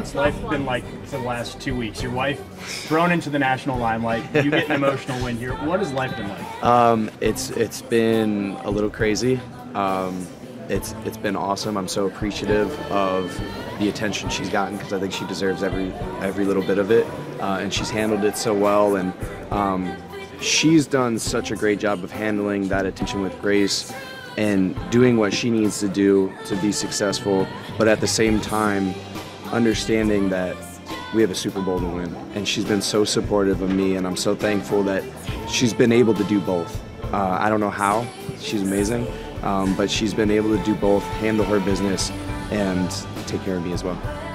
What's life been like for the last 2 weeks? Your wife thrown into the national limelight. You get an emotional win here. What has life been like? It's been a little crazy. It's been awesome. I'm so appreciative of the attention she's gotten because I think she deserves every little bit of it, and she's handled it so well. And she's done such a great job of handling that attention with grace and doing what she needs to do to be successful, but at the same time understanding that we have a Super Bowl to win. And she's been so supportive of me, and I'm so thankful that she's been able to do both. I don't know how. She's amazing, but she's been able to do both, handle her business, and take care of me as well.